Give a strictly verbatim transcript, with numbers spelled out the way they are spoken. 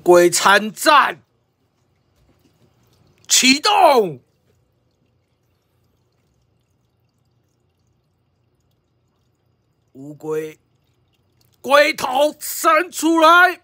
龟参战，启动！乌龟龟头伸出来，